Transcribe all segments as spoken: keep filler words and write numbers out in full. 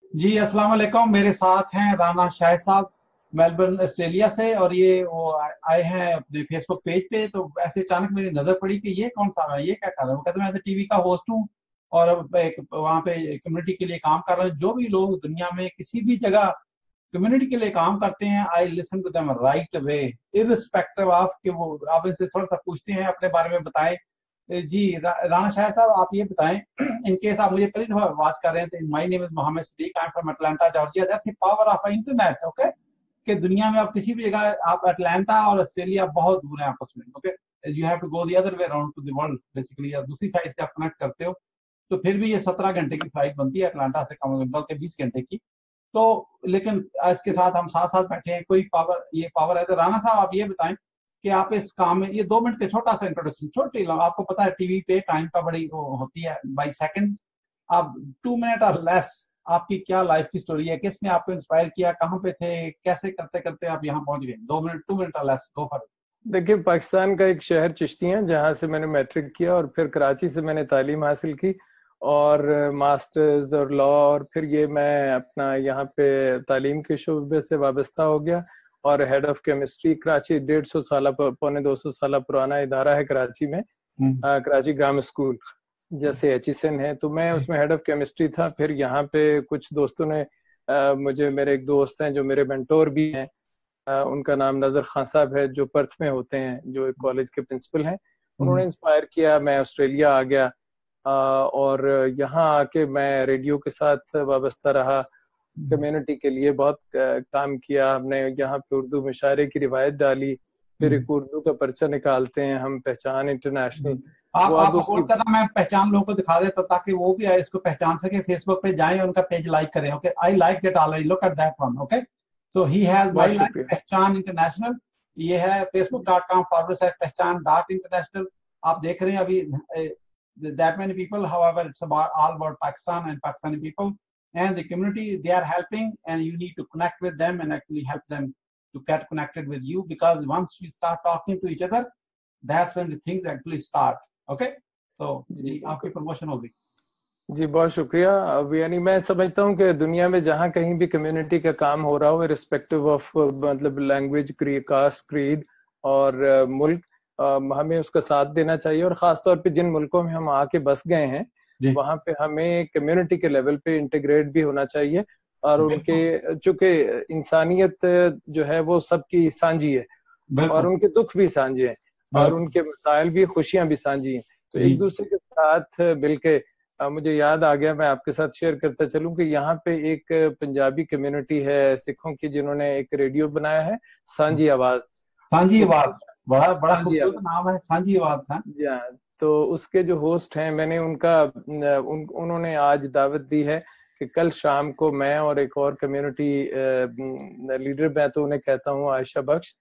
जी अस्सलाम वालेकुम। मेरे साथ हैं राना शाहिद साहब, मेलबर्न ऑस्ट्रेलिया से। और ये वो आ- आए हैं अपने फेसबुक पेज पे। तो ऐसे अचानक मेरी नजर पड़ी कि ये कौन सा है, ये क्या कर रहा है। वो कहते हैं मैं तो टीवी का होस्ट हूँ और एक वहाँ पे कम्युनिटी के लिए काम कर रहा हूँ। जो भी लोग दुनिया में किसी भी जगह कम्युनिटी के लिए काम करते हैं, I listen to them right way, irrespective of कि वो। आप इनसे थोड़ा सा पूछते हैं, अपने बारे में बताएं। जी रा, राना शाह साहब, आप ये बताएं, इन केस आप मुझे पहली दफा बात कर रहे हैं, तो my name is Mohammad Siddique, I am from Atlanta Georgia. That's the power of internet. Okay, कि दुनिया में आप किसी भी जगह, आप अटलांटा और ऑस्ट्रेलिया बहुत दूर है आपस में। Okay, you have to go the other way around to the world basically, या दूसरी साइड से आप कनेक्ट करते हो। तो फिर भी ये सत्रह घंटे की फ्लाइट बनती है अटलांटा से, कम बल्कि बीस घंटे की। तो लेकिन इसके साथ हम साथ साथ बैठे हैं, कोई पावर, ये पावर है। तो राणा साहब, आप ये बताएं कि आप इस काम में, ये दो मिनट के छोटा सा इंट्रोडक्शन, छोटी, आपको पता है टीवी पे टाइम का बड़ी वो होती है बाई सेकंड्स। आप टू मिनट और लेस, आपकी क्या लाइफ की स्टोरी है, किसने आपको इंस्पायर किया, कहाँ पे थे, कैसे करते करते आप यहाँ पहुंच गए। दो मिनट, टू मिनट और लेस, गो फॉर। देखिए, पाकिस्तान का एक शहर चिश्तियाँ, जहाँ से मैंने मैट्रिक किया और फिर कराची से मैंने तालीम हासिल की और मास्टर्स और लॉ, और फिर ये मैं अपना यहाँ पे तालीम के शोबे से वाबस्ता हो गया और हेड ऑफ केमिस्ट्री कराची। डेढ़ सौ साल पौने दो सौ साल पुराना इदारा है कराची में, आ, कराची ग्रामर स्कूल जैसे एच एस एन है, तो मैं उसमें हेड ऑफ केमिस्ट्री था। फिर यहाँ पे कुछ दोस्तों ने आ, मुझे, मेरे एक दोस्त हैं जो मेरे मेंटोर भी हैं, Uh, उनका नाम नजर खान साहब है, जो पर्थ में होते हैं, जो एक कॉलेज के प्रिंसिपल हैं। उन्होंने इंस्पायर किया, मैं ऑस्ट्रेलिया आ गया। uh, और यहाँ आके मैं रेडियो के साथ वाबस्ता रहा, कम्युनिटी के लिए बहुत uh, काम किया। हमने यहाँ पे उर्दू मुशायरे की रिवायत डाली, फिर एक उर्दू का पर्चा निकालते हैं हम, पहचान इंटरनेशनल। आप वो आप अब उसकी, सपोर्ट करना, मैं पहचान लोगों को दिखा देता ताकि वो भी इसको पहचान सके, फेसबुक पे जाएं, उनका पेज लाइक करें। Okay, I like it already, look at that one. Okay, so he has बहुत माय लाइक, शुक्रिया। पहचान इंटरनेशनल। ये है Facebook dot com forward slash Pehchaan dot international. आप देख रहे हैं अभी that many people, however it's about all about Pakistan and Pakistani people and the community, they are helping, and you need to connect with them and actually help them to get connected with you, because once we start talking to each other, that's when the things actually start. Okay, so जी जी आपकी बिल्कुल। Promotion होगी। जी बहुत शुक्रिया। अब यानी मैं समझता हूँ कि दुनिया में जहाँ कहीं भी कम्युनिटी का काम हो रहा हो, रिस्पेक्टिव ऑफ मतलब लैंग्वेज, कास्ट, क्रीड और uh, मुल्क, uh, हमें उसका साथ देना चाहिए। और ख़ास तौर पे जिन मुल्कों में हम आके बस गए हैं, जी वहाँ पे हमें कम्युनिटी के लेवल पे इंटीग्रेट भी होना चाहिए। और बिल्कुल उनके, चूंकि इंसानियत जो है वो सबकी साझी है, और बिल्कुल उनके दुख भी साझे हैं, और बिल्कुल। उनके मसाइल भी, खुशियां भी साझी हैं। तो जी एक दूसरे के साथ मिलके, अ, मुझे याद आ गया, मैं आपके साथ शेयर करता चलूं कि यहाँ पे एक पंजाबी कम्युनिटी है सिखों की, जिन्होंने एक रेडियो बनाया है, सांझी आवाज। सांझी तो आवाज, बड़ा बड़ा सांझी खूबसूरत आवाज, नाम है, सांझी आवाज। हाँ जी हाँ। तो उसके जो होस्ट हैं, मैंने उनका उन, उन्होंने आज दावत दी है कि कल शाम को मैं और एक और कम्युनिटी लीडर, मैं तो उन्हें कहता हूँ आयशा बख्श,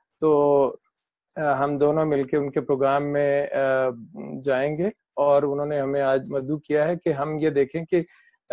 तो हम दोनों मिलके उनके प्रोग्राम में जाएंगे। और उन्होंने हमें आज मदऊ किया है कि हम ये देखें कि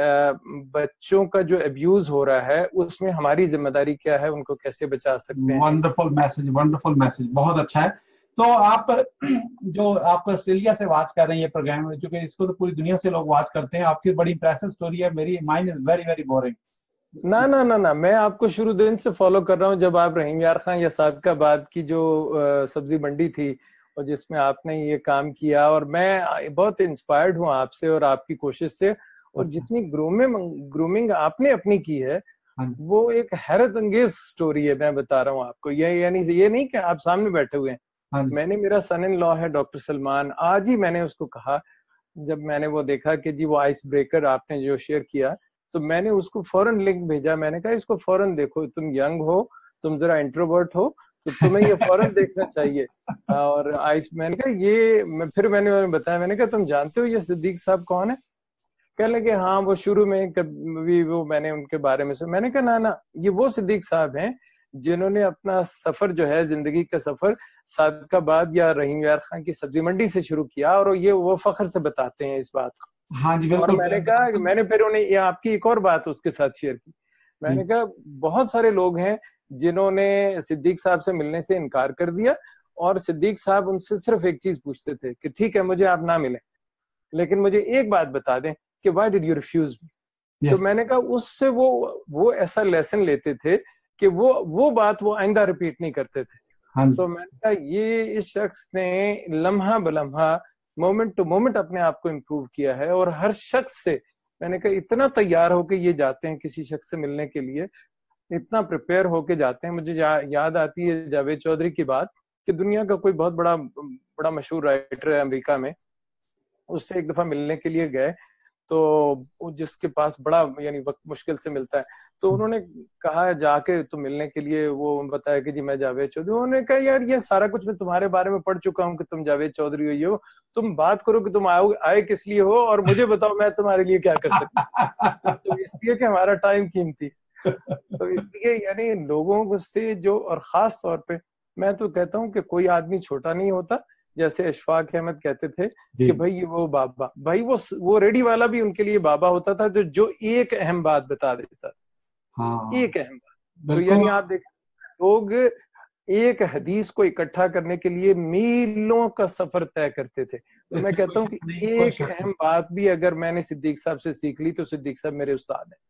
बच्चों का जो अब्यूज हो रहा है, उसमें हमारी जिम्मेदारी क्या है, उनको कैसे बचा सकते हैं। वंडरफुल मैसेज, वंडरफुल मैसेज, बहुत अच्छा है। तो आप जो आप ऑस्ट्रेलिया से वाच कर रहे हैं ये प्रोग्राम में, क्योंकि इसको तो पूरी दुनिया से लोग वाच करते हैं, आपकी बड़ी इंप्रेसिव स्टोरी है। मेरी mind is very very boring. ना ना ना ना, मैं आपको शुरू दिन से फॉलो कर रहा हूँ। जब आप रहीम यार खान या सादकाबाद की जो अ, सब्जी मंडी थी, और जिसमें आपने ये काम किया, और मैं बहुत इंस्पायर्ड हूँ आपसे और आपकी कोशिश से। और अच्छा, जितनी ग्रूमिंग ग्रूमिंग आपने अपनी की है, हाँ वो एक हैरत अंगेज स्टोरी है। मैं बता रहा हूँ आपको, ये यानी ये नहीं कि आप सामने बैठे हुए हैं। हाँ मैंने, मेरा सन इन लॉ है डॉक्टर सलमान, आज ही मैंने उसको कहा, जब मैंने वो देखा कि जी वो आइस ब्रेकर आपने जो शेयर किया, तो मैंने उसको फौरन लिंक भेजा। मैंने कहा इसको फौरन देखो, तुम यंग हो, तुम जरा इंट्रोवर्ट हो, तो तुम्हें ये फौरन देखना चाहिए। और आइस, मैंने कहा ये मैं, फिर मैंने उन्हें बताया, मैंने कहा तुम जानते हो ये सिद्दीक साहब कौन है? कहने लगे हाँ, वो शुरू में कभी वो मैंने उनके बारे में सुना। मैंने कहा ना ना, ये वो सिद्दीक साहब हैं जिन्होंने अपना सफर जो है, जिंदगी का सफर, सादकाबाद या रहीम यार खान की सब्जी मंडी से शुरू किया, और ये वो फख्र से बताते हैं इस बात को। हाँ जी और बिल्कुल मैंने कहा कि बिल्कुल। मैंने फिर उन्हें ये आपकी एक और बात उसके साथ शेयर की। मैंने जी कहा बहुत सारे लोग हैं जिन्होंने सिद्दीक साहब से मिलने से इनकार कर दिया, और सिद्दीक साहब उनसे सिर्फ एक चीज पूछते थे कि ठीक है मुझे आप ना मिले, लेकिन मुझे एक बात बता दें कि why did you refuse me. तो यस। मैंने कहा उससे वो वो ऐसा लेसन लेते थे कि वो वो बात वो आइंदा रिपीट नहीं करते थे। हाँ जी। तो मैंने कहा ये इस शख्स ने लम्हा बलम्हा मोमेंट टू मोमेंट अपने आप को इम्प्रूव किया है, और हर शख्स से मैंने कहा इतना तैयार होके ये जाते हैं किसी शख्स से मिलने के लिए, इतना प्रिपेयर होके जाते हैं। मुझे या, याद आती है जावेद चौधरी की बात कि दुनिया का कोई बहुत बड़ा बड़ा मशहूर राइटर है अमेरिका में, उससे एक दफा मिलने के लिए गए, तो जिसके पास बड़ा यानी वक्त मुश्किल से मिलता है, तो उन्होंने कहा जाके तो मिलने के लिए, वो बताया कि जी मैं जावेद चौधरी। उन्होंने कहा यार ये सारा कुछ मैं तुम्हारे बारे में पढ़ चुका हूँ कि तुम जावेद चौधरी हुई हो, तुम बात करो कि तुम आओ आए किस लिए हो, और मुझे बताओ मैं तुम्हारे लिए क्या कर सकता हूँ। तो इसलिए कि हमारा टाइम कीमती है। तो इसलिए यानी लोगों को से जो, और खास तौर पे मैं तो कहता हूँ कि कोई आदमी छोटा नहीं होता। जैसे अशफाक अहमद कहते थे कि भाई ये वो बाबा, भाई वो वो रेडी वाला भी उनके लिए बाबा होता था, जो जो एक अहम बात बता देता था, हाँ एक अहम बात। तो बिल्कुल। यानी आप देखें लोग एक हदीस को इकट्ठा करने के लिए मीलों का सफर तय करते थे। तो मैं इसमें कोई कहता हूँ शक कि नहीं, कोई एक शक नहीं। अहम बात भी अगर मैंने सिद्दीक साहब से सीख ली तो सिद्दीक साहब मेरे उस्ताद हैं।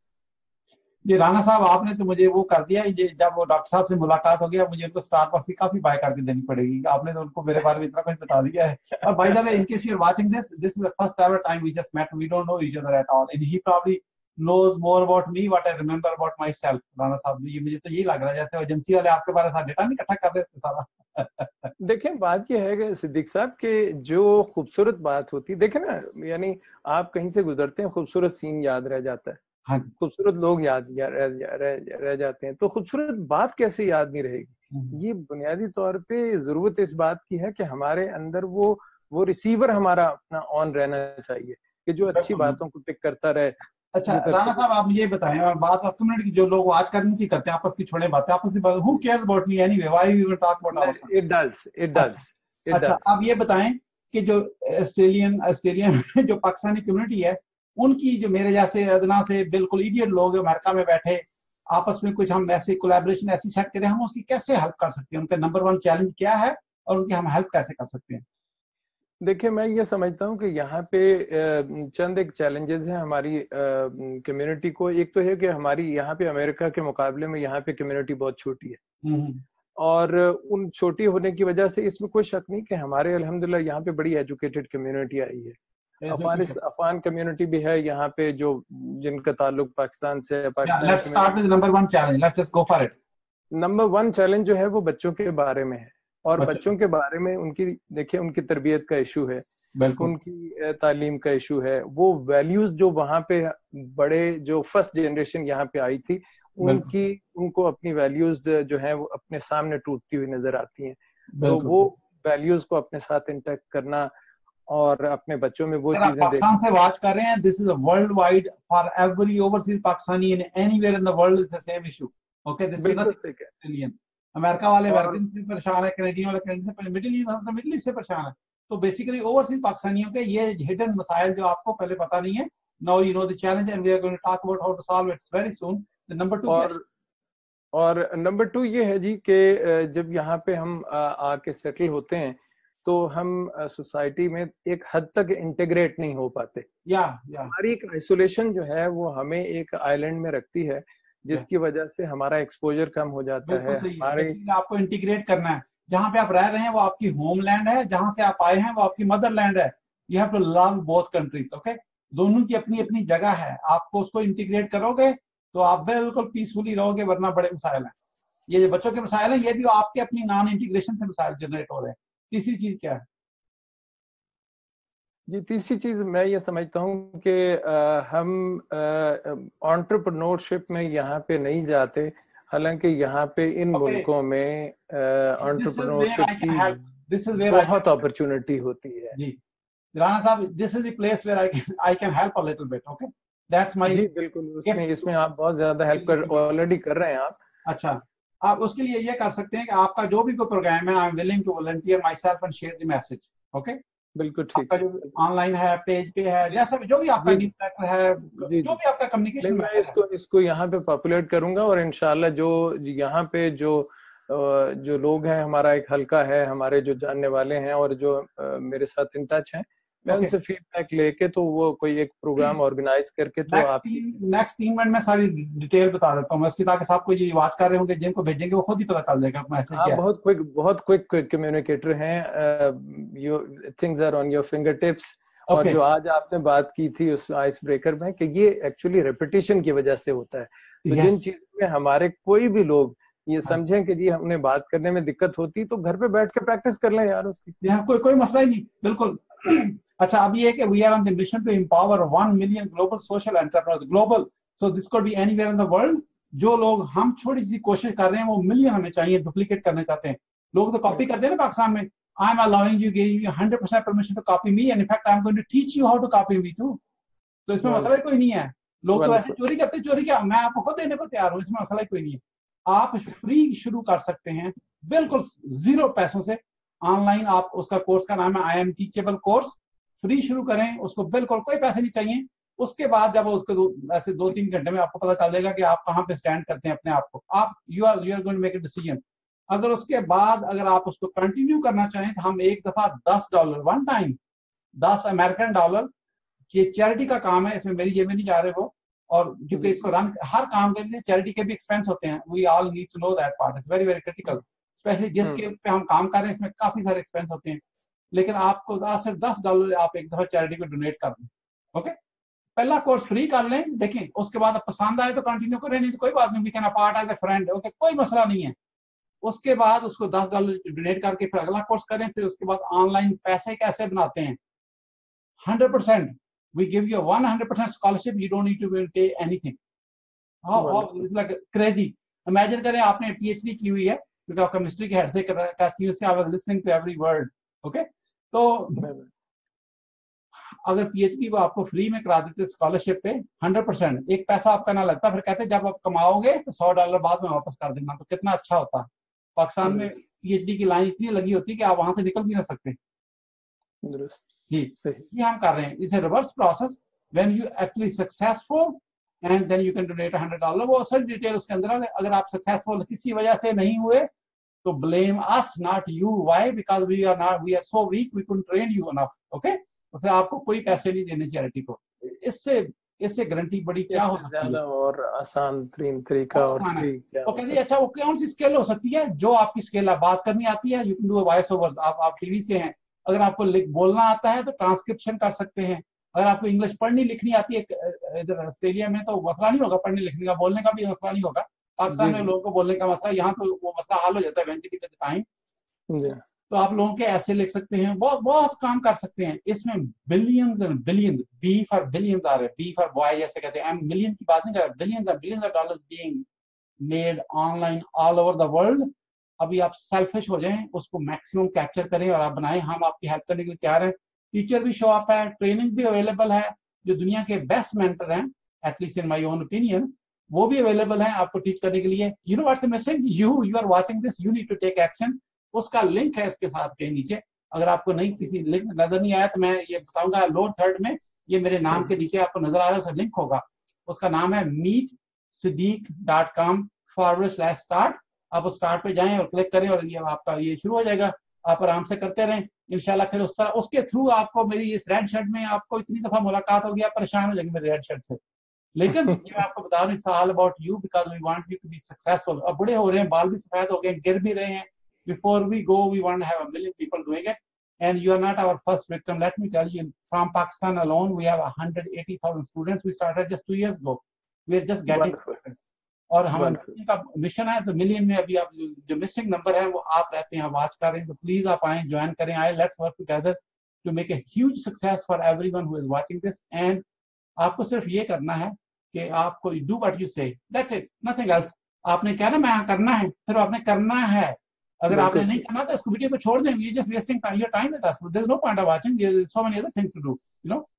ये राणा साहब आपने तो मुझे वो कर दिया, ये जब वो डॉक्टर साहब से मुलाकात हो गया मुझे उनको स्टारबक्स की काफी बाय करके देनी पड़ेगी, आपने तो उनको मेरे बारे में इतना कुछ बता दिया है। और by the way, in case you are watching this, this is the first ever time we just met, we don't know each other at all, and he probably knows more about me what I remember about myself। Rana साहब, ये मुझे तो यही लग रहा है जैसे agency वाले आपके बारे में डेटा नहीं इकट्ठा कर देते सारा। देखें बात यह है कि सिद्दीक साहब के जो खूबसूरत बात होती है, देखें ना, यानी आप कहीं से गुजरते हैं खूबसूरत सीन याद रह जाता है, हाँ जी। खूबसूरत लोग याद या, रह, रह, रह जाते हैं, तो खूबसूरत बात कैसे याद नहीं हम्म। रहेगी। ये बुनियादी तौर पे जरूरत इस बात की है कि हमारे अंदर वो वो रिसीवर हमारा अपना ऑन रहना चाहिए कि जो अच्छी बिल्कुल। बातों को पिक करता रहे अच्छा जिधर से। राणा साहब, आप मुझे बताएं, और बात आप कम्युनिटी की, जो लोग आज करने की करते हैं आपस की छोड़े बातें, आपस की बात, who cares about me anyway, why we will talk about ourself. It does it अच्छा। डज इट अच्छा, डज आप ये बताएं कि जो ऑस्ट्रेलियन ऑस्ट्रेलिया में जो पाकिस्तानी कम्युनिटी है, उनकी जो मेरे जैसे अदना से बिल्कुल इडियट लोग अमेरिका में बैठे, आपस में कुछ हम ऐसी कोलैबोरेशन ऐसी सेट करें, हम उसकी कैसे हेल्प कर सकते हैं, उनका नंबर वन चैलेंज क्या है और उनकी हम हेल्प कैसे कर सकते हैं? देखिए मैं ये समझता हूँ कि यहाँ पे अ, चंद एक चैलेंजेस हैं हमारी कम्युनिटी को। एक तो है कि हमारी यहाँ पे अमेरिका के मुकाबले में यहाँ पे कम्युनिटी बहुत छोटी है, हम्म। और उन छोटी होने की वजह से इसमें कोई शक नहीं कि हमारे अल्हम्दुलिल्लाह यहाँ पे बड़ी एजुकेटेड कम्युनिटी आई है। इसमें अफान कुछ, अफान कम्युनिटी भी है यहाँ पे जो जिनका ताल्लुक पाकिस्तान से है, Pakistani let's start community. With number one challenge, let's just go for it. Number one challenge जो है वो बच्चों के बारे में है, और बच्चों, बच्चों के बारे में उनकी, देखिए उनकी तरबियत का इशू है, बिल्कुल उनकी तालीम का इशू है। वो वैल्यूज जो वहाँ पे बड़े, जो फर्स्ट जनरेशन यहाँ पे आई थी, बिल्कुल उनकी उनको अपनी वैल्यूज जो है वो अपने सामने टूटती हुई नजर आती हैं। तो बिल्कुल। वो वैल्यूज को अपने साथ इंटैक्ट करना और अपने बच्चों में वो अगर आप चीजें पाकिस्तान देखना। से वॉच कर रहे हैं, this is world wide for every overseas Pakistani in anywhere in the world is the same issue. Okay, this is बिल्कुल सही है। नथिंग। अमेरिका वाले और अमेरिकन से परेशान है, कैनेडियन वाले कैनेडियन से, मिडिल ईस्ट मिडिल ईस्ट से परेशान है। तो बेसिकली ओवरसीज पाकिस्तानियों के ये हिडन मसाइल जो आपको पहले पता नहीं है, now you know the challenge and we are going to talk about how to solve it very soon. Number two क्या है? और और नंबर टू ये है जी कि जब यहाँ पे हम आके सेटल होते हैं तो हम सोसाइटी में एक हद तक इंटीग्रेट नहीं हो पाते। या या हमारी एक आइसोलेशन जो है वो हमें एक आइलैंड में रखती है, या जिसकी वजह से हमारा एक्सपोजर कम हो जाता बिल्कुल है सही है। हमारे। बेसिकली आपको इंटीग्रेट करना है, जहां पे आप रह रहे हैं वो आपकी होमलैंड है, जहां से आप आए हैं वो आपकी मदरलैंड है। You have to love both countries. Okay, दोनों की अपनी अपनी जगह है, आपको उसको इंटीग्रेट करोगे तो आप बिल्कुल पीसफुली रहोगे, वरना बड़े मसाइल हैं। ये जो बच्चों के मसाइल हैं ये भी आपके अपनी नॉन इंटीग्रेशन से मसाइल जनरेट हो रहे हैं। तीसरी चीज क्या है? जी तीसरी चीज मैं ये समझता हूँ कि अ, हम एंटरप्रेन्योरशिप में यहाँ पे नहीं जाते, हालांकि यहाँ पे इन ओके, मुल्कों में this is where entrepreneurship I can की help, this is where I बहुत कैन, अपॉर्चुनिटी होती है। जी राणा साहब, this is the place where I can I can help a little bit. Okay, that's my जी बिल्कुल, उसमें गिफ्ट। इसमें आप बहुत ज्यादा हेल्प कर ऑलरेडी कर रहे हैं आप। अच्छा, आप उसके लिए ये कर सकते हैं कि आपका जो भी कोई प्रोग्राम है, I am willing to volunteer myself and share the message. Okay, बिल्कुल ठीक आपका है। जो ऑनलाइन है, पेज पे है, जी जैसा भी जो भी आपका जी न्यूज लेटर है, जी जो जी भी आपका नहीं, कम्युनिकेशन मैं मैटर है। इसको इसको यहाँ पे पॉपुलेट करूंगा, और इंशाल्लाह जो यहाँ पे जो अ, जो लोग हैं, हमारा एक हल्का है, हमारे जो जानने वाले हैं और जो अ, मेरे साथ इन टच हैं, मैं ओके उनसे फीडबैक लेके तो वो कोई एक प्रोग्राम ऑर्गेनाइज करके तो नेक्स्ट आप तीन नेक्स्ट तीन मिनट में सारी डिटेल बता देता हूँ मैं उसकी, ताकि सबको ये वाच कर रहे होंगे जिनको भेजेंगे वो खुद ही पता चल जाएगा मैसेज आप क्या है। बहुत क्विक बहुत क्विक क्विक कम्युनिकेटर हैं, you things are on your fingertips. और ओके जो आज आपने बात की थी उस आइस ब्रेकर में कि ये एक्चुअली रेपिटेशन की वजह से होता है, तो यस जिन चीजों में हमारे कोई भी लोग ये समझें कि जी हमने बात करने में दिक्कत होती तो घर पे बैठ के प्रैक्टिस कर लें यार उसकी। यहाँ कोई कोई मसला ही नहीं बिल्कुल। अच्छा अब ये है कि we are on the mission to empower one million global social enterprise global, so this could be anywhere in the world. जो लोग हम छोटी सी कोशिश कर रहे हैं वो मिलियन हमें चाहिए, डुप्लीकेट करना चाहते हैं। लोग तो कॉपी करते हैं ना पाकिस्तान में, I am allowing you giving you hundred percent permission to copy me and in fact I am going to teach you how to copy me too. तो इसमें मसला ही कोई नहीं है। लोग तो ऐसे वंडरफुल। चोरी करते, चोरी क्या, मैं आपको खुद देने को तैयार हूँ, इसमें मसला ही कोई नहीं है। आप फ्री शुरू कर सकते हैं बिल्कुल जीरो पैसों से। ऑनलाइन आप, उसका कोर्स का नाम है I am teachable course, free शुरू करें उसको, बिल्कुल कोई पैसे नहीं चाहिए। उसके बाद जब उसको ऐसे दो तीन घंटे में आपको पता चल जाएगा कि आप कहाँ पे स्टैंड करते हैं अपने आप को, आप you are you are going to make a decision. अगर उसके बाद अगर आप उसको कंटिन्यू करना चाहें तो हम एक दफा दस डॉलर वन टाइम, दस अमेरिकन डॉलर, ये चैरिटी का काम है, इसमें मेरी जेब में नहीं जा रहे वो। और क्योंकि इसको रन, हर काम के लिए चैरिटी के भी एक्सपेंस होते हैं, we all need to know that part, is very very critical, specially जिस स्केल पे हम काम कर रहे हैं इसमें काफी सारे एक्सपेंस होते हैं। लेकिन आपको सिर्फ दस डॉलर आप एक दफा चैरिटी को डोनेट कर दें। ओके, पहला कोर्स फ्री कर लें, देखें उसके बाद पसंद आए तो कंटिन्यू करें, नहीं तो कोई बात नहीं, we can apart as a friend, okay कोई मसला नहीं है। उसके बाद उसको दस डॉलर डोनेट करके फिर अगला कोर्स करें। फिर उसके बाद ऑनलाइन पैसे कैसे बनाते हैं, hundred percent we give you a one hundred percent scholarship, you don't need to pay anything. how, how it's like crazy. Imagine करें आपने पीएचडी की हुई है, क्योंकि आप केमिस्ट्री के हेड से कर रहे हैं, I was listening to every word. okay, तो अगर पीएचडी वो आपको फ्री में करा देते स्कॉलरशिप पे हंड्रेड परसेंट, एक पैसा आपका ना लगता, फिर कहते जब आप कमाओगे तो सौ डॉलर बाद में वापस कर देना, तो कितना अच्छा होता। पाकिस्तान में पीएचडी की लाइन इतनी लगी होती है कि आप वहां से निकल भी ना सकते। जी सही। ये हम कर रहे हैं, इसे reverse process, when you actually successful and then you can donate hundred dollar. वो असल डिटेल उसके अंदर है। अगर आप सक्सेसफुल किसी वजह से नहीं हुए तो blame us not you, why, because we are not, we are so weak, we couldn't train you enough. Okay, तो फिर आपको कोई पैसे नहीं देने चैरिटी को। इससे इससे गारंटी बड़ी क्या हो सकती है, और आसान तरीका और फ्री क्या वो हो कहती है सकता अच्छा वो कौन सी स्किल हो सकती है, जो आपकी स्किल है, बात करनी आती है, you can do voice over, आप आप टीवी से हैं, अगर आपको बोलना आता है तो ट्रांसक्रिप्शन कर सकते हैं, अगर आपको इंग्लिश पढ़नी लिखनी आती है, इधर ऑस्ट्रेलिया में तो मसला नहीं होगा पढ़ने लिखने का, बोलने का भी मसला नहीं होगा। पाकिस्तान में लोगों को बोलने का मसला, यहाँ तो वो मसला हल हो जाता है इवेंचुअली विद टाइम। तो आप लोगों के ऐसे लिख सकते हैं, बहुत बहुत काम कर सकते हैं इसमें। Billions and billions, be for billions आ रहे हैं, बी फॉर बॉय जैसे कहते हैं, मिलियन की बात नहीं कर रहा, billions and billions of dollars being made online all over the world. अभी आप सेल्फिश हो जाएं, उसको मैक्सिमम कैप्चर करें और आप बनाएं, हम आपकी हेल्प करने के लिए तैयार हैं। टीचर भी शो अप है, ट्रेनिंग भी अवेलेबल है, जो दुनिया के बेस्ट मेंटर हैं, at least in my own opinion, वो भी अवेलेबल है आपको टीच करने के लिए। You know what's missing, you you are watching this, you need to take action. उसका लिंक है इसके साथ के नीचे, अगर आपको नहीं किसी लिंक नजर नहीं आया तो मैं ये बताऊंगा, लोअर थर्ड में ये मेरे नाम के नीचे आपको नजर आ रहा है, उसका लिंक होगा, उसका नाम है meet Siddique dot com forward slash start. आप उस स्टार्ट पे जाएं और क्लिक करें और ये आपका ये शुरू हो जाएगा। आप आराम से करते रहें इंशाल्लाह। फिर उस तरह उसके थ्रू आपको मेरी इस रेड शर्ट में आपको इतनी दफा मुलाकात होगी, आप परेशान हो जाएंगे मेरी रेड शर्ट से। लेकिन ये मैं आपको बता रहा हूँ, it's all about you, because we want you to be successful. अब बड़े हो रहे हैं, बाल भी सफेद हो गए, गिर भी रहे हैं। Before we go we want to have a million people doing it, and you are not our first victim. Let me tell you, from Pakistan alone we have one hundred eighty thousand students. We started just two years ago. We are just getting started. और हमारा million का mission है, तो million में अभी आप जो missing number है वो आप रहते हैं, वाच कर रहे हैं, तो प्लीज आप आए, ज्वाइन करें, आए, let's work together to make a huge success for everyone who is watching this. And आपको सिर्फ ये करना है कि आपको do what you say, that's it, nothing else. आपने क्या ना मैं करना है, फिर आपने करना है। अगर आपने नहीं करना तो इसको वीडियो को छोड़ दें, you just wasting your time with us, there is no point of watching, there is so many other things to do, you know.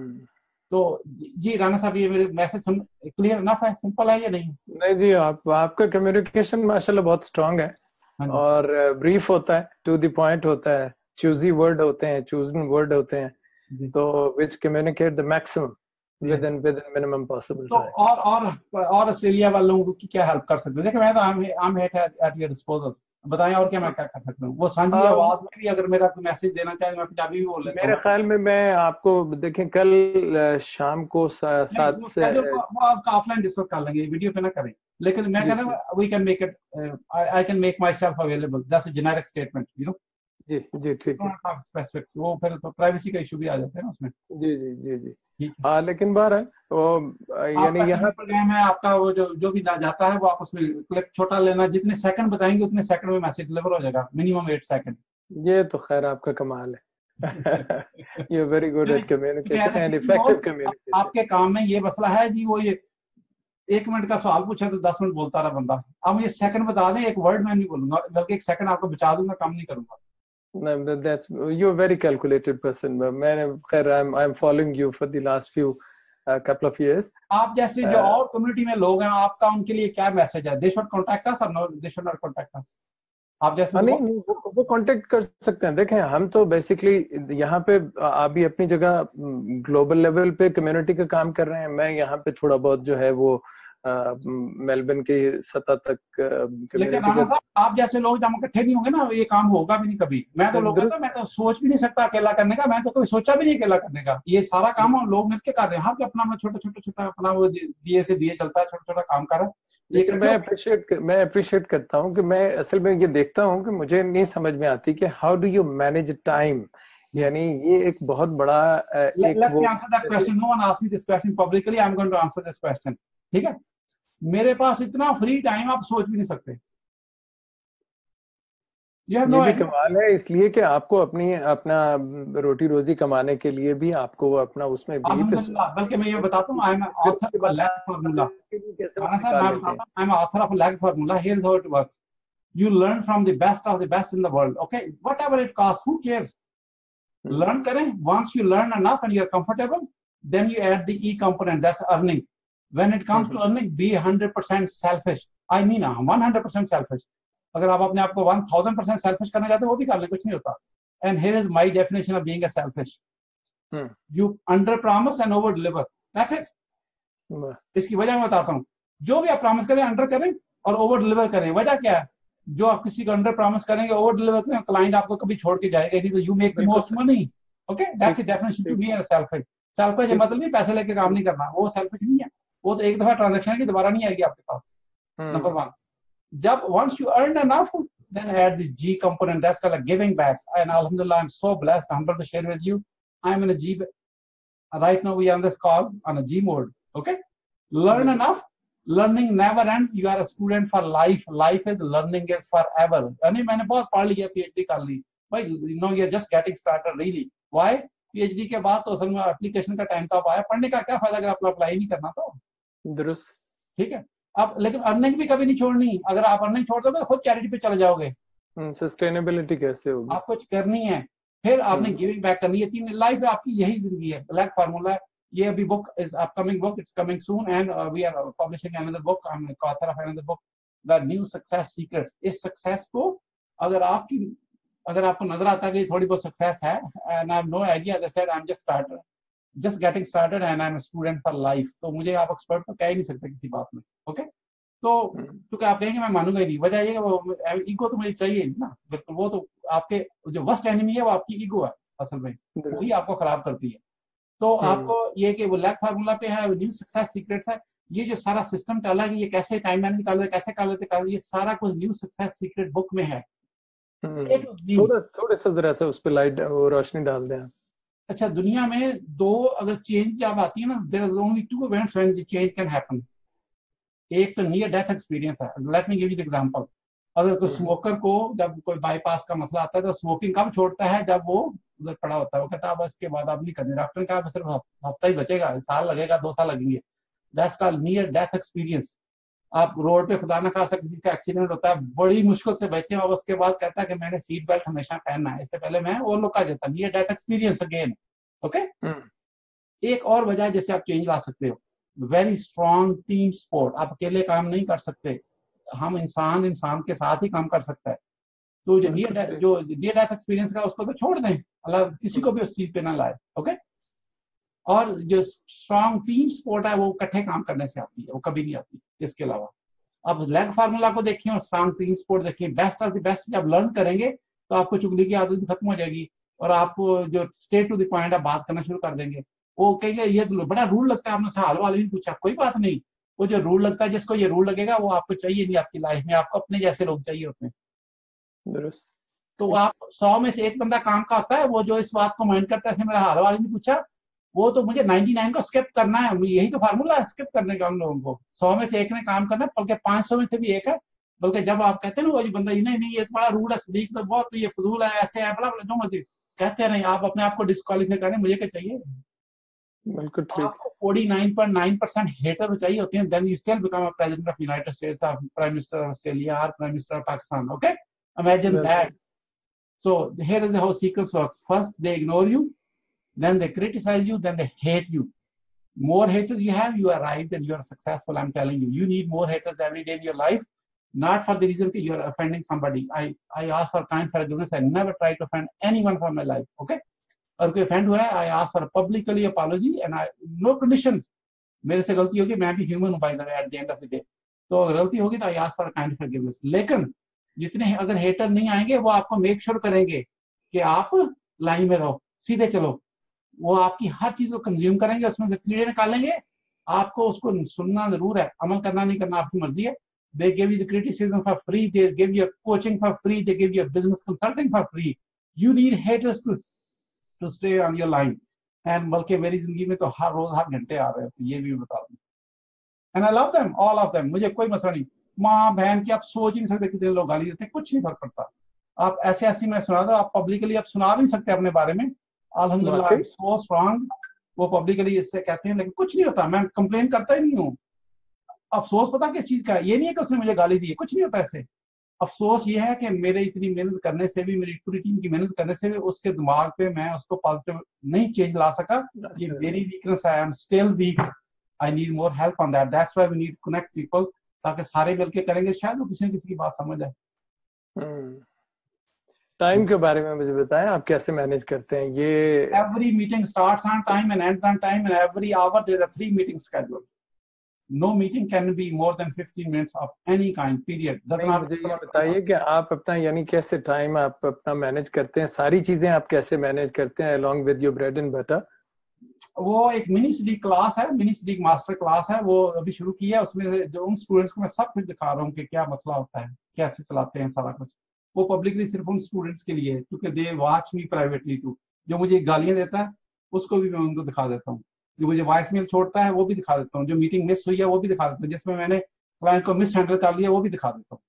तो जी राना साहब, ये मेरे मैसेज क्लियर इनफ है, सिंपल है या नहीं? नहीं जी, आप आपका कम्युनिकेशन माशाल्लाह बहुत स्ट्रांग है और ब्रीफ होता है, टू द पॉइंट होता है, चूजी वर्ड होते हैं, चूजन वर्ड होते हैं, तो which communicate the maximum within within minimum possible तो टाइम। और और और ऑस्ट्रेलिया वालों की क्या हेल्प कर सकते हैं? देखिए मैं तो I am at your disposal. बताएं और क्या मैं क्या कर सकता हूँ। वो सांझी आ, आवाज में भी अगर मेरा कोई मैसेज देना चाहे मैं पंजाबी भी बोल लेता मेरे हूँ। ख्याल में मैं आपको देखें कल अ, शाम को सा- नहीं सात वो से स्केड्यूल वो वो आपका ऑफलाइन डिस्कस कर लेंगे, वीडियो पे ना करें। लेकिन मैं जी कह रहा जी हूँ we can make it, I can make myself available, that's a generic statement you know. जी जी ठीक है। स्पेसिफिक्स वो फिर तो प्राइवेसी का इशू भी आ जाता है ना उसमें। जी जी जी जी। ठीक है। हाँ लेकिन बार है वो अ, यानी आपका टीवी यहाँ प्रोग्राम है, आपका वो जो जो भी ना जाता है वो आप उसमें क्लिप छोटा लेना, जितने सेकंड बताएंगे उतने सेकंड में मैसेज डिलीवर हो जाएगा, मिनिमम एट सेकंड। ये तो खैर आपका कमाल है। यू वेरी गुड एट क्योंकि as communication a and TV effective host communication. आपके काम में ये मसला है जी, वो ये एक मिनट का सवाल पूछा तो दस मिनट बोलता रहा बंदा। अब मुझे सेकंड बता दें, एक वर्ड मैं नहीं बोलूंगा, बल्कि एक सेकंड आपको बचा दूंगा, काम नहीं करूंगा। That's you're a very calculated person. मैंने खैर I'm I'm following you for the last few uh, couple of years. आप जैसे जो Uh, और कम्युनिटी में लोग हैं, आपका उनके लिए क्या मैसेज है? दे शुड कॉन्टैक्ट अस और no they should not contact us? आप जैसे हाँ तो नहीं बहुत नहीं वो, वो कांटेक्ट कर सकते हैं। देखें हम तो बेसिकली यहाँ पे आप भी अपनी जगह ग्लोबल लेवल पे कम्युनिटी का काम कर रहे हैं, मैं यहाँ पे थोड़ा बहुत जो है वो मेलबर्न की सतह तक लेकिन कम्युनिटी राणा का साहब आप जैसे लोग जब इकट्ठे नहीं होंगे ना, ये काम होगा भी नहीं कभी। मैं तो लोग कहता दुरुस्त हूं, मैं तो सोच भी नहीं सकता अकेला करने का, मैं तो कभी सोचा भी नहीं अकेला करने का। ये सारा काम हम लोग मिलकर कर रहे हैं, हर अपना अपना छोटा छोटा छोटा अपना वो दिए से दिए चलता है, छोटा छोटा काम कर रहा है, ये लेकिन इकट्ठे मैं होके। अप्रिशिएट मैं अप्रिशिएट करता हूँ कि मैं असल में ये देखता हूँ कि मुझे नहीं समझ में आती कि how do you manage time. यानी ये एक बहुत बड़ा अ, Let, एक let me वो answer that question. No one asked me this question publicly. I'm going to answer this question. ठीक है। मेरे पास इतना फ्री टाइम आप सोच भी नहीं सकते। You have ये no भी idea. कमाल है इसलिए कि आपको अपनी अपना रोटी रोजी कमाने के लिए भी आपको अपना उसमें भी फिर अल्हम्दुलिल्लाह, बल्कि मैं ये बताता हूँ, आई एम फिर ऑथर उसके ऑफ अ बाद लैग आप फार्मूला। इसके लिए कैसे वक्त राणा साहब निकाल मैं लेते हैं। बताता हूँ, I am author of a lag formula. Here is how it works. You learn from the best of the best in the world. Okay, whatever it costs, who cares? Hmm, Learn करें. Once you learn enough and you're comfortable, then you add the E component. That's earning. When it comes to hmm, earning, be one hundred percent selfish. I mean, one hundred percent selfish. अगर आप अपने आप को one thousand percent selfish करना चाहते हो, वो भी कर लें, कुछ नहीं होता। And here is my definition of being a selfish. Hmm, You under promise and over deliver. That's it. हम्म, इसकी वजह मैं बताता हूँ। जो भी आप प्रॉमिस करें अंडर करें और ओवर डिलीवर करें। वजह क्या है? जो आप किसी को अंडर प्रॉमिस करेंगे, ओवर डिलीवर करें, क्लाइंट आपको कभी छोड़ के जाएगा नहीं, तो यू मेक द बिल्कुल मोस्ट सही। मनी। ओके, दैट्स द ठीक डेफिनेशन टू ठीक मी एज सेल्फिश। सेल्फिश ठीक मतलब नहीं पैसे लेके काम ठीक। नहीं करना, वो सेल्फिश नहीं है। वो तो एक दफा ट्रांजेक्शन की दोबारा नहीं आएगी आपके पास। नंबर हम्म, वन, जब once you earn enough, then add the G component. That's called a giving back. And alhamdulillah, I'm so blessed, humble to share with you. I'm in a G right now. We are on this call on a G mode. Okay, जी learn बिल्कुल। enough. Learning never ends. You are a student for life. Life is learning is forever. यानी मैंने बहुत पढ़ लिया, PhD कर ली भाई, you know you're just getting started really. Why? PhD के बाद तो असल में एप्लीकेशन का टाइम तो अब आया, पढ़ने का क्या फायदा अगर आप अप्लाई नहीं करना तो। दुरुस्त। ठीक है। अब लेकिन अर्निंग भी कभी नहीं छोड़नी। अगर आप अर्निंग छोड़ दोगे तो खुद चैरिटी पे चले जाओगे। सस्टेनेबिलिटी कैसे होगी। आप कुछ करनी है, फिर आपने हम्म, गिविंग बैक करनी है। तीन लाइफ आपकी यही जिंदगी है, ब्लैक फार्मूला है। ये अभी book is upcoming book, it's coming soon and we are publishing another book, I am author of another book, the new success secrets. इस सक्सेस को अगर आपकी अगर आपको नजर आता है कि थोड़ी बहुत सक्सेस है, and I have no idea, as I said I am just starter, just getting started and I am student for life, तो मुझे आप एक्सपर्ट तो कह ही नहीं सकते किसी बात में। Okay okay? तो हम्म, क्योंकि आप कहेंगे मैं मानूंगा ही नहीं, वजह ये है वो ईगो तो मुझे चाहिए नहीं ना, बिल्कुल। वो तो आपके जो वर्स्ट एनिमी है वो आपकी ईगो है असल में, वही दुरुस्त। आपको खराब करती है। तो हम्म, आपको ये कि वो लैक फार्मूला पे है, न्यू सक्सेस सीक्रेट्स है, ये जो सारा सिस्टम चला है कि ये कैसे टाइम मैनेज कर लेते, कैसे कर लेते कर ये सारा कुछ न्यू सक्सेस सीक्रेट बुक में है, ए हम्म। टू जी। थोड़ा थोड़ा सा जरा सा उस पर लाइट वो रोशनी डाल दें आप। अच्छा, दुनिया में दो अगर चेंज जब आती है ना, there is only two events when the change can happen. एक तो नियर डेथ एक्सपीरियंस है। Let me give you example. अगर कोई हम्म, स्मोकर को जब कोई बाईपास का मसला आता है तो स्मोकिंग कब छोड़ता है? जब वो उधर पड़ा होता है, वो कहता है अब इसके बाद आप नहीं करनी। डॉक्टर ने कहा सिर्फ हफ्ता ही बचेगा, साल लगेगा, दो साल लगेंगे। That's called near death experience. आप रोड पे खुदा ना खासा किसी का एक्सीडेंट होता है, बड़ी मुश्किल से बचे और उसके बाद कहता है कि मैंने सीट बेल्ट हमेशा पहनना है, इससे पहले मैं और लोग का जाता। Near death experience again. Okay. Hmm, एक और वजह है जिससे आप चेंज ला सकते हो, वेरी स्ट्रॉन्ग टीम स्पोर्ट। आप अकेले काम नहीं कर सकते, हम इंसान इंसान के साथ ही काम कर सकता है। तो जो बिल्कुल नियर ठीक। जो नियर डेथ एक्सपीरियंस का उसको तो छोड़ दें, अल्लाह किसी को हम्म, भी उस चीज पे ना लाए। ओके। और जो स्ट्रॉन्ग टीम स्पोर्ट है वो इकट्ठे काम करने से आती है, वो कभी नहीं आती इसके अलावा। आप लेग फार्मूला को देखिए और स्ट्रांग टीम स्पोर्ट देखिए, बेस्ट ऑफ द बेस्ट जब लर्न करेंगे तो आपको चुगली की आदत भी खत्म हो जाएगी और आप जो स्टेट टू द पॉइंट आप बात करना शुरू कर देंगे। वो कहेंगे ये तो बड़ा रूल लगता है, आपने हाल वाले नहीं पूछा, कोई बात नहीं, वो जो रूल लगता है, जिसको ये रूल लगेगा वो आपको चाहिए नहीं आपकी लाइफ में, आपको अपने जैसे लोग चाहिए होते हैं। दुरुस्त। तो ठीक। आप सौ में से एक बंदा काम का होता है वो जो इस बात को माइंड करता है मेरा हाल वाले नहीं पूछा, वो तो मुझे निन्यानवे को स्किप करना है, यही तो फार्मूला है स्किप करने का हम लोगों को। सौ में से एक ने काम करना है, बल्कि पांच सौ में से भी एक है। बल्कि जब आप कहते हैं ना वो जो बंदा नहीं नहीं ये तो बड़ा रूल है, सदीक तो बहुत ये फजूल है, ऐसे है, बड़ा बड़ा जो मर्जी कहते हैं, नहीं आप अपने आप को डिस्क्वालीफाई करें, मुझे क्या चाहिए। बिल्कुल ठीक। आपको forty nine point nine percent hater चाहिए होते हैं, then you still become a president of United States, of prime minister of Australia और prime minister of Pakistan. Okay, imagine बिल्कुल। That. So here is how sequence works. First they ignore you, then they criticize you, then they hate you. More haters you have, you arrived and you are successful. I'm telling you, you need more haters every day in your life, not for the reason that you are offending somebody. I I ask for kind forgiveness. I never try to offend anyone from my life. Okay? और कोई offend हुआ है, I ask for a publicly apology and I no conditions. मेरे से गलती होगी, मैं भी human हूँ by the way at the end of the day. तो अगर गलती होगी तो I ask for a kind forgiveness. लेकिन जितने अगर हेटर नहीं आएंगे वो आपको मेक श्योर करेंगे कि आप लाइन में रहो, सीधे चलो। वो आपकी हर चीज को कंज्यूम करेंगे, उसमें से कीड़े निकालेंगे, आपको उसको सुनना जरूर है, अमल करना नहीं करना आपकी मर्जी है। They give you the criticism for free, they give you coaching for free, they give you business consulting for free. You need haters to to stay on your line. And बल्कि मेरी जिंदगी में तो हर रोज हर घंटे आ रहे हैं, तो ये भी बता दूं। And I love them, all of them, मुझे कोई मसला नहीं। माँ बहन की आप सोच ही नहीं सकते कितने लोग गाली देते हैं, कुछ नहीं फर्क पड़ता। आप ऐसे ऐसी मैं सुना दो, आप पब्लिकली आप सुना नहीं सकते अपने बारे में, अल्हम्दुलिल्लाह आई एम सो स्ट्रांग, वो पब्लिकली इससे कहते हैं, लेकिन कुछ नहीं होता, मैं कंप्लेन करता ही नहीं हूँ। अफसोस पता किस चीज का है, ये नहीं है कि उसने मुझे गाली दी है, कुछ नहीं होता ऐसे। अफसोस ये है कि मेरे इतनी मेहनत करने से भी, मेरी पूरी टीम की मेहनत करने से भी उसके दिमाग पे मैं उसको पॉजिटिव नहीं चेंज ला सका। ये मेरी वीकनेस है, I am still weak, I need more help on that, that's why we need connect people, ताकि सारे मिलके करेंगे, शायद वो किसी न किसी की बात समझ आए। टाइम के बारे में मुझे बताएं, आप कैसे मैनेज करते हैं ये? Every meeting starts on time and ends on time, and every hour there are three meetings scheduled. No meeting can be more than fifteen minutes of any kind, period. Does नहीं, not मुझे ये बताइए कि आप अपना यानी कैसे time आप अपना मैनेज करते हैं, सारी चीजें आप कैसे मैनेज करते हैं along with your bread and butter? वो एक मिनी स्लीक क्लास है, मिनी स्लीक मास्टर क्लास है, वो अभी शुरू की है। उसमें से जो उन स्टूडेंट्स को मैं सब कुछ दिखा रहा हूँ कि क्या मसला होता है, कैसे चलाते हैं सारा कुछ। वो पब्लिकली सिर्फ उन स्टूडेंट्स के लिए है, क्योंकि they watch me privately too. जो मुझे गालियां देता है उसको भी मैं उनको दिखा देता हूँ, जो मुझे वॉइस मेल छोड़ता है वो भी दिखा देता हूँ, जो मीटिंग मिस हुई है वो भी दिखा देता हूँ, जिसमें मैंने क्लाइंट को मिस हैंडल कर लिया वो भी दिखा देता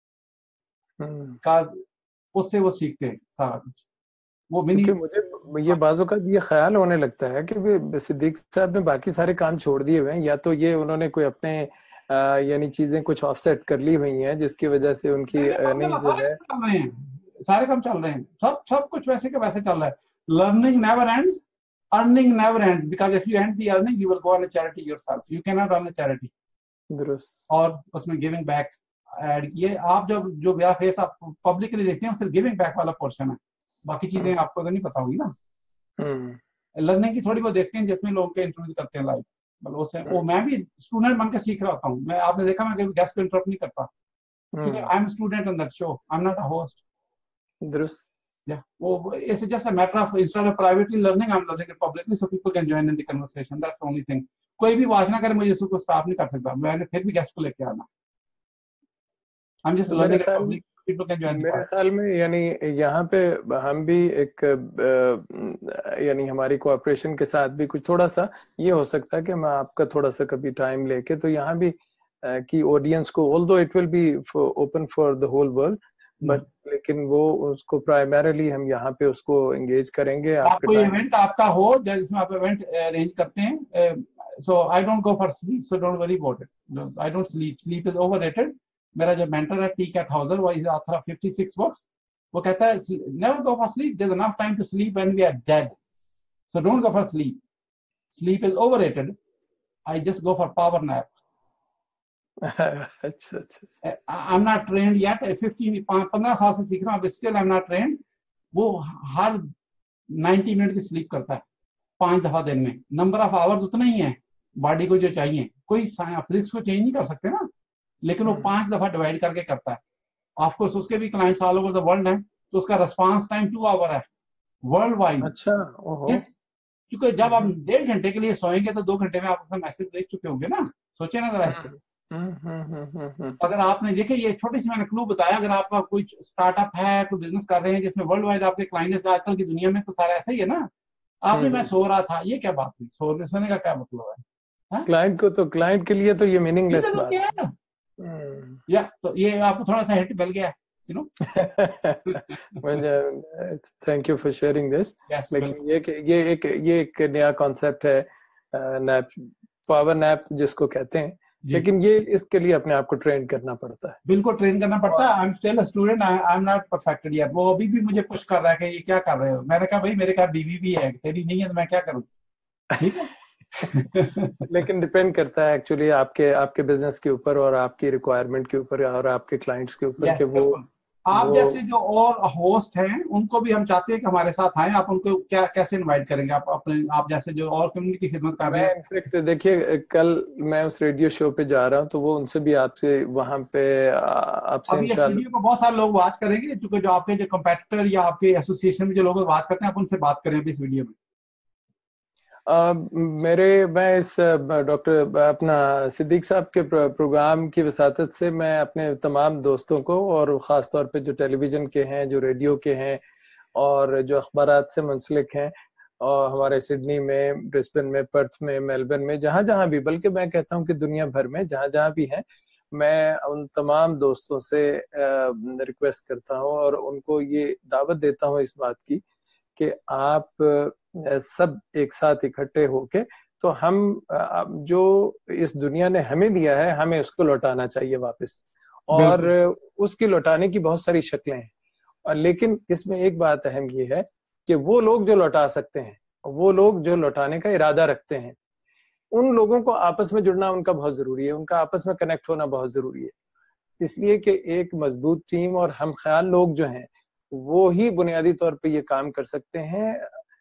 हूँ। उससे वो सीखते हैं सारा कुछ। वो मिनी क्योंकि मुझे ये बाजों का ये ख्याल होने लगता है कि सिद्दीक साहब ने बाकी सारे काम छोड़ दिए हुए हैं, या तो ये उन्होंने कोई अपने यानी चीजें कुछ ऑफसेट कर ली हुई हैं जिसकी वजह से उनकी अर्निंग जो है, चल रहे हैं, सारे काम चल रहे हैं, सब सब कुछ वैसे के वैसे चल रहा है। Learning never ends, earning never ends, because if you end the earning you will go on a charity yourself, you can not run a charity. दुरुस्त। और उसमें गिविंग बैक ऐड, ये आप जब जो मेरा फेस आप पब्लिकली देखते हैं सिर्फ गिविंग बैक वाला पोर्शन है, बाकी चीजें आपको तो नहीं पता होगी ना। लर्निंग की थोड़ी बहुत देखते हैं जिसमें लोगों के इंटरव्यू करते हैं लाइव, मतलब उससे वो मैं भी स्टूडेंट बन के सीख रहा होता हूँ। मैं आपने देखा मैं कभी गेस्ट को इंटरप्ट नहीं करता, क्योंकि I am student on that show, I am not a host. दुरुस्त। Yeah, वो it's just a matter of instead of privately learning, I'm learning it publicly so people can join in the conversation. That's the only thing. कोई भी watch ना करे मुझे इसको stop नहीं कर सकता, मैंने फिर भी गेस्ट को लेके आना। I'm just learning it publicly so people can join the मेरे party. ख्याल में यानी यहाँ पे हम भी एक यानी हमारी कोऑपरेशन के साथ भी कुछ थोड़ा सा ये हो सकता है कि मैं आपका थोड़ा सा कभी टाइम लेके तो यहाँ भी की ऑडियंस को, although it will be open for the whole world, but लेकिन वो उसको प्राइमरीली हम यहाँ पे उसको एंगेज करेंगे। आपको इवेंट आपका हो जिसमें आप इवेंट अरेंज करते हैं, so I don't go for sleep, so don't worry about it, I don't sleep, sleep is overrated. मेरा जो मेंटर है टी कैट हाउसर, वो is author of fifty six books, वो कहता है never go for sleep, there is enough time to sleep when we are dead, so don't go for sleep, sleep is overrated, I just go for power nap. अच्छा अच्छा, I am not trained yet, fifteen पंद्रह साल से सीख रहा हूँ, still I am not trained. वो हर नाइंटी मिनट की स्लीप करता है पांच दफा दिन में, नंबर ऑफ आवर्स उतना ही है बॉडी को जो चाहिए, कोई फिजिक्स को चेंज नहीं कर सकते ना। लेकिन वो पांच दफा डिवाइड करके करता है। ऑफकोर्स उसके भी clients all over the world हैं, तो उसका रिस्पांस टाइम टू आवर है वर्ल्ड वाइड। अच्छा। ओहो। यस, क्योंकि जब आप हम्म डेढ़ घंटे के लिए सोएंगे तो दो घंटे में आप अपना मैसेज देख चुके होंगे ना, सोचे ना जरा इस पे। हम्म हम्म हम्म हम्म हम्म हम्म, अगर आपने देखिए, ये छोटी सी मैंने क्लू बताया, अगर आपका कोई स्टार्टअप है, कोई बिजनेस कर रहे हैं जिसमें वर्ल्ड वाइड आपके क्लाइंट्स, आजकल की दुनिया में तो सारा ऐसा ही है ना। आपने, मैं हम्म। सो रहा था, ये क्या बात हुई, सोने सोने का क्या मतलब है, हाँ? क्लाइंट को तो क्लाइंट के लिए तो ये ये मीनिंगलेस तो बात क्या है है। ना, हम्म। या तो ये आपको थोड़ा सा हिट मिल गया, यू नो। मुझे thank you for sharing this. Yes, लेकिन ये कि- ये एक ये एक नया कॉन्सेप्ट है, नैप, पावर नैप जिसको कहते हैं। जी, लेकिन ये इसके लिए अपने आप को ट्रेन करना पड़ता है। बिल्कुल ट्रेन करना पड़ता और है। I am still a student, I am not perfected यार। वो अभी भी मुझे पुश कर रहा है कि ये क्या कर रहे हो। मैंने कहा भाई मेरे घर बीवी भी है, तेरी नहीं है तो मैं क्या करूँ, ठीक है। लेकिन डिपेंड करता है एक्चुअली आपके आपके बिजनेस के ऊपर और आपकी रिक्वायरमेंट के ऊपर और आपके क्लाइंट्स के ऊपर कि यस, वो बिल्कुल। आप वो जैसे जो और होस्ट हैं उनको भी हम चाहते हैं कि हमारे साथ आए। आप उनको क्या कैसे इनवाइट करेंगे, आप अपने, आप जैसे जो और कम्युनिटी की खिदमत कर रहे मैं हैं। इनफेक्ट देखिए कल मैं उस रेडियो शो पे जा रहा हूँ तो वो उनसे भी आपसे वहां पे आ, आपसे अब ये इंशाल्लाह। वीडियो को बहुत सारे लोग वॉच करेंगे, क्योंकि जो आपके जो कंपेटिटर या आपके एसोसिएशन में जो लोग वॉच करते हैं, आप उनसे बात करें अभी इस वीडियो में। आ, मेरे मैं इस डॉक्टर अपना सिद्दीक साहब के प्र, प्रोग्राम की वसातत से मैं अपने तमाम दोस्तों को और ख़ास तौर पे जो टेलीविज़न के हैं, जो रेडियो के हैं और जो अखबारात से मुंसलिक हैं, और हमारे सिडनी में, ब्रिस्बेन में, पर्थ में, मेलबर्न में, जहाँ जहाँ भी, बल्कि मैं कहता हूँ कि दुनिया भर में जहाँ जहाँ भी हैं, मैं उन तमाम दोस्तों से रिक्वेस्ट करता हूँ और उनको ये दावत देता हूँ इस बात की कि आप सब एक साथ इकट्ठे होके, तो हम जो इस दुनिया ने हमें दिया है हमें उसको लौटाना चाहिए वापस। और बिल्कुल, उसकी लौटाने की बहुत सारी शक्लें हैं। और लेकिन इसमें एक बात अहम ये है कि वो लोग जो लौटा सकते हैं, वो लोग जो लौटाने का इरादा रखते हैं, उन लोगों को आपस में जुड़ना उनका बहुत जरूरी है, उनका आपस में कनेक्ट होना बहुत जरूरी है। इसलिए कि एक मजबूत टीम और हम ख्याल लोग जो हैं वो ही बुनियादी तौर पे ये काम कर सकते हैं।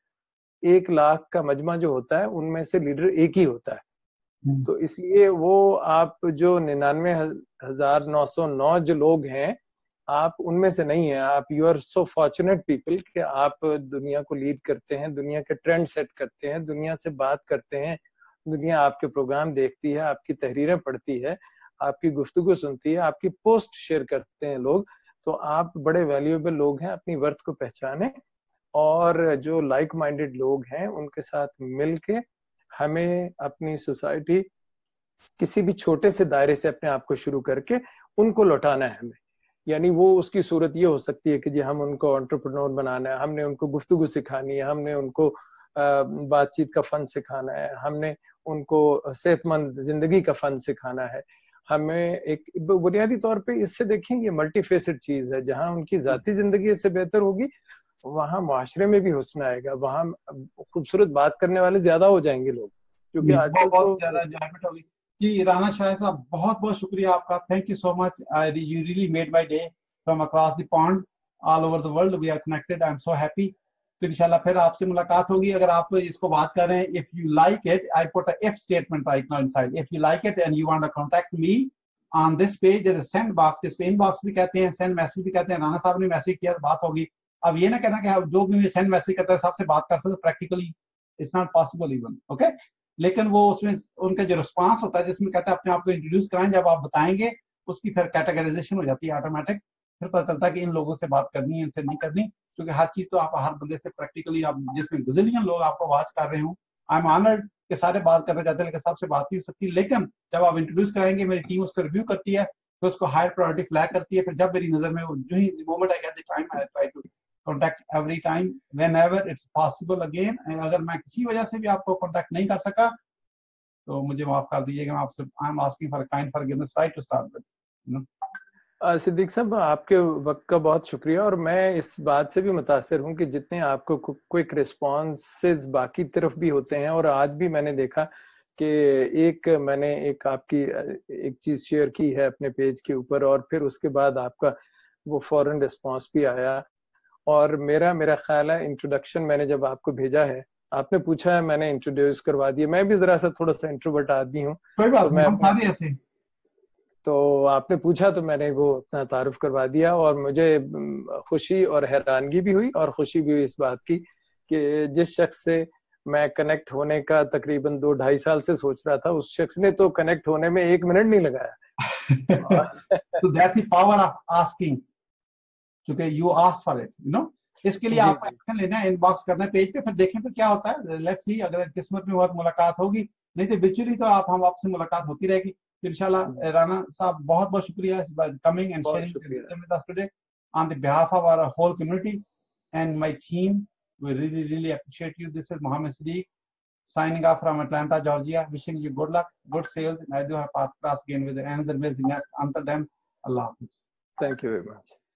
एक लाख का मजमा जो होता है उनमें से लीडर एक ही होता है। तो इसलिए वो आप जो निन्यानवे हजार नौ सौ नौ जो लोग हैं, आप उनमें से नहीं है। आप you are so fortunate people कि आप दुनिया को लीड करते हैं, दुनिया के ट्रेंड सेट करते हैं, दुनिया से बात करते हैं, दुनिया आपके प्रोग्राम देखती है, आपकी तहरीरें पढ़ती है, आपकी गुफ्तगू सुनती है, आपकी पोस्ट शेयर करते हैं लोग। तो आप बड़े वैल्यूएबल लोग हैं, अपनी वर्थ को पहचाने और जो लाइक माइंडेड लोग हैं उनके साथ मिलके हमें अपनी सोसाइटी किसी भी छोटे से दायरे से अपने आप को शुरू करके उनको लौटाना है हमें। यानी वो उसकी सूरत ये हो सकती है कि जी हम उनको एंटरप्रेन्योर बनाना है, हमने उनको गुफ्तगू सिखानी है, हमने उनको बातचीत का फन सिखाना है, हमने उनको सेहतमंद जिंदगी का फन सिखाना है। हमें एक बुनियादी तौर पे इससे देखें ये मल्टी फेसेड चीज है, जहां उनकी जाती जिंदगी इससे बेहतर होगी वहां मुआशरे में भी हुस्न आएगा, वहां खूबसूरत बात करने वाले ज्यादा हो जाएंगे लोग, क्योंकि जी, बहुत आजकल बहुत तो। ज्यादा एंजॉयमेंट होगी। जी राना शाहिद साहब, बहुत बहुत शुक्रिया आपका, thank you so much. You really made my day from across the pond, all over the world we are connected, I am so happy. तो इंशाल्लाह फिर आपसे मुलाकात होगी। अगर आप इसको बात कर रहे हैं, if you like it, I put a if statement right now inside, if you like it and you want to contact me on this page, there is a send box, इस पे इनबॉक्स भी कहते हैं, send message भी कहते हैं। राना साहब ने मैसेज किया तो बात होगी। अब ये ना कहना कि आप जो भी सेंड मैसेज करते हैं सबसे बात कर सकते, practically it's not possible even, okay. लेकिन वो उसमें उनका जो रिस्पांस होता है जिसमें कहते हैं अपने आप को इंट्रोड्यूस कराएं, जब आप बताएंगे उसकी फिर कैटेगराइजेशन हो जाती है ऑटोमेटिक। फिर पता चलता है कि इन लोगों से बात करनी है, इनसे नहीं करनी, क्योंकि हर चीज तो आप हर बंदे से प्रैक्टिकली, आप जिसमें गजिलियन लोग आपको वॉच कर रहे हो, आई एम ऑनर्ड कि सारे बात करना चाहते हैं लेकिन सबसे बात नहीं हो सकती। लेकिन जब आप इंट्रोड्यूस कराएंगे, मेरी टीम उसको रिव्यू करती है, फिर उसको हायर प्रायोरिटी फ्लैग करती है। फिर जब मेरी नजर में, जो ही moment I get the time, I try to contact every time whenever it's possible again. अगर मैं किसी वजह से भी आपको कॉन्टैक्ट नहीं कर सका तो मुझे माफ कर दीजिएगा। मैं आपसे, I am asking for kind forgiveness right to start with, you know. A, Siddique साहब आपके वक्त का बहुत शुक्रिया, और मैं इस बात से भी मुतासिर हूँ कि जितने आपको क्विक रिस्पॉन्सेज बाकी तरफ भी होते हैं, और आज भी मैंने देखा कि एक मैंने एक आपकी एक चीज शेयर की है अपने पेज के ऊपर, और फिर उसके बाद आपका वो फौरन रिस्पॉन्स भी आया। और मेरा मेरा ख्याल है इंट्रोडक्शन मैंने जब आपको भेजा है, आपने पूछा है, मैंने इंट्रोड्यूस करवा दिया। मैं भी जरा सा थोड़ा सा इंट्रोवर्ट आदमी हूँ, कोई तो बात नहीं, मैं हम अपने सारे ऐसे। तो आपने पूछा तो मैंने वो अपना तारुफ करवा दिया, और मुझे खुशी और हैरानगी भी हुई और खुशी भी हुई इस बात की कि जिस शख्स से मैं कनेक्ट होने का तकरीबन दो ढाई साल से सोच रहा था, उस शख्स ने तो कनेक्ट होने में एक मिनट नहीं लगाया। So that's the power of asking, क्योंकि you asked for it, you know. इसके लिए जी आपको एक्शन लेना है, इनबॉक्स करना है पेज पे, फिर देखें फिर क्या होता है। लेट्स सी, अगर किस्मत में बहुत मुलाकात होगी, नहीं तो विचुअली तो आप हम आपसे मुलाकात होती रहेगी इंशाल्लाह। राना साहब बहुत बहुत शुक्रिया कमिंग एंड बहुत शेयरिंग शुक्रिया। with us today on the behalf of our whole community and my team. We really really appreciate you. This is Mohammed Sadiq signing off from Atlanta, Georgia, wishing you good luck, good sales, and I do have path class again with another amazing guest. Until then, Allah Hafiz. Thank you very much.